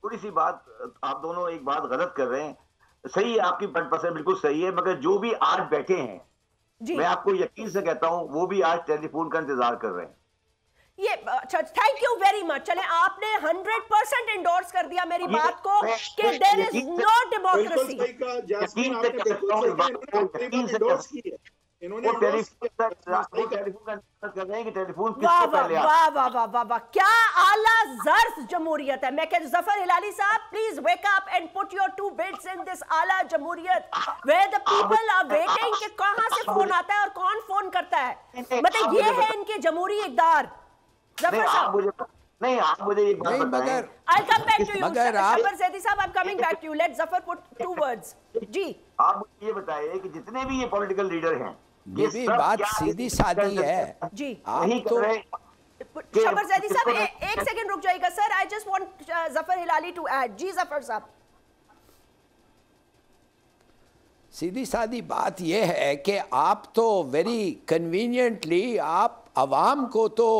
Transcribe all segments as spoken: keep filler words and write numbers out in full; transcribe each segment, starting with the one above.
थोड़ी सी बात, आप दोनों एक बात गलत कर रहे हैं। सही है, आपकी पसंद बिल्कुल सही है, मगर जो भी आज बैठे हैं, मैं आपको यकीन से कहता हूं, वो भी आज टेलीफोन का इंतजार कर रहे हैं। ये अच्छा, थैंक यू वेरी मच। चले, आपने हंड्रेड परसेंट इंडोर्स कर दिया मेरी बात को कि देयर इज नो डेमोक्रेसी। इन्होंने टेलीफोन कर रहे हैं कि टेलीफोन वाह वाह वाह वाह वाह वाह वाह, क्या आला ज़र्फ जमहूरियत है। मैं कहती हूं जफर हिलाली साहब, please wake up and put your two bits in this आला जमहूरियत where the people are waiting कि कहां से फोन आता है और कौन फोन करता है। मतलब ये है इनके जमहूरी इकदार। जफर साहब नहीं, आप मुझे एक बात बताएं। I'll come back to you. Zafar Zaidi साहब, I'm coming back to you. Let Zafar put two words. जी, आप मुझे ये बताइए कि जितने भी ये पॉलिटिकल लीडर हैं, ये भी बात सीधी सादी है जी। आप तो जफर ज़ैदी साहब एक सेकंड रुक जाइएगा sir. I just want Zafar Hilali to add. जी जफर साहब, सीधी सादी बात यह है कि आप तो वेरी कन्वीनियंटली आप अवाम को तो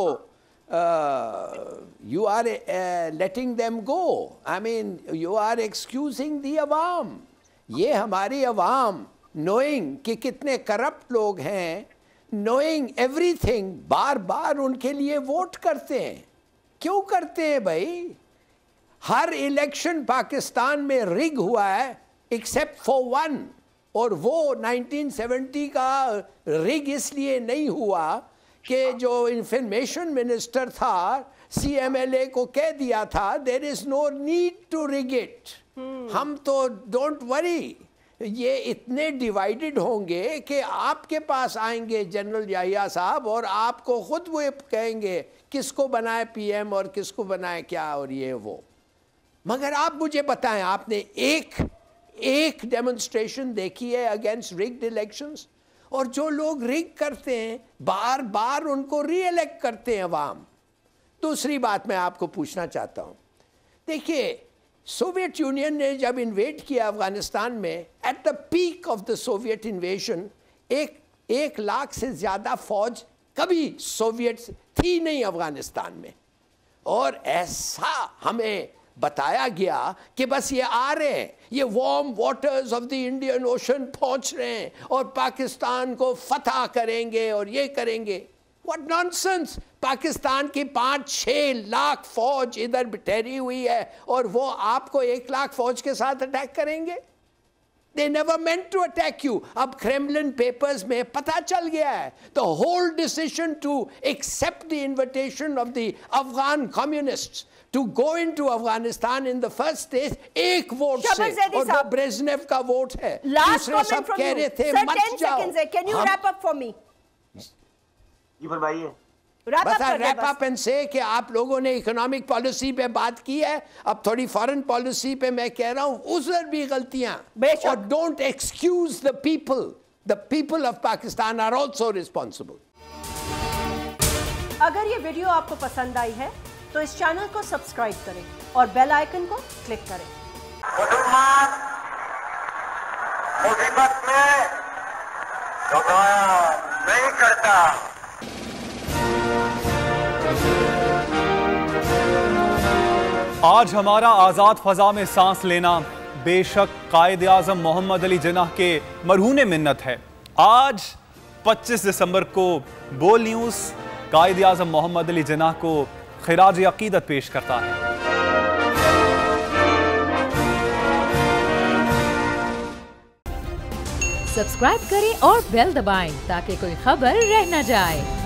you are letting them go. I mean you are excusing the अवाम। ये हमारी अवाम नोइंग कि कितने करप्ट लोग हैं, नोइंग एवरीथिंग, बार बार उनके लिए वोट करते हैं। क्यों करते हैं भाई? हर इलेक्शन पाकिस्तान में रिग हुआ है एक्सेप्ट फॉर वन, और वो नाइनटीन सेवेंटी का रिग इसलिए नहीं हुआ कि जो इंफॉर्मेशन मिनिस्टर था सी एम एल ए को कह दिया था there is no need to rig it. हम तो डोंट वरी, ये इतने डिवाइडेड होंगे कि आपके पास आएंगे जनरल याहिया साहब और आपको खुद वो कहेंगे किसको बनाए पी एम और किसको बनाए क्या और ये वो। मगर आप मुझे बताएं, आपने एक एक डेमोन्स्ट्रेशन देखी है अगेंस्ट रिग्ड इलेक्शंस? और जो लोग रिग करते हैं बार बार उनको री इलेक्ट करते हैं अवाम। दूसरी बात मैं आपको पूछना चाहता हूँ, देखिए सोवियत यूनियन ने जब इन्वेड किया अफगानिस्तान में, at the peak of the Soviet invasion एक एक लाख से ज़्यादा फौज कभी सोवियत थी नहीं अफगानिस्तान में। और ऐसा हमें बताया गया कि बस ये आ रहे हैं, ये warm waters of the Indian Ocean पहुंच रहे हैं और पाकिस्तान को फतह करेंगे और ये करेंगे। What nonsense! पाकिस्तान की पाँच छः लाख फौज इधर ठहरी हुई है और वो आपको एक लाख फौज के साथ अटैक करेंगे? They never meant to attack you. अब क्रेमलिन पेपर्स में पता चल गया है। The whole decision to accept the invitation of the Afghan communists to go into Afghanistan in the first stage एक वोट से, और वो ब्रेजनेव का वोट है। दूसरे सब कह रहे थे मत जाओ। Can you wrap up for me? जी फरमाइए। बस रैप अप एंड से कि आप लोगों ने इकोनॉमिक पॉलिसी पे बात की है, अब थोड़ी फॉरेन पॉलिसी पे मैं कह रहा हूं उधर भी गलतियां, और don't excuse the people, the people of Pakistan are also responsible. अगर ये वीडियो आपको पसंद आई है तो इस चैनल को सब्सक्राइब करें और बेल आइकन को क्लिक करें। मुसलमान मुसीबत में दुआ नहीं करता। आज हमारा आज़ाद फ़ज़ा में सांस लेना बेशक कायद आज़म मोहम्मद अली जिन्नाह के मरहून मिन्नत है। आज पच्चीस दिसंबर को बोल न्यूज़ कायद आज़म मोहम्मद अली जिन्नाह को खिराज अकीदत पेश करता है। सब्सक्राइब करें और बेल दबाएं ताकि कोई खबर रह न जाए।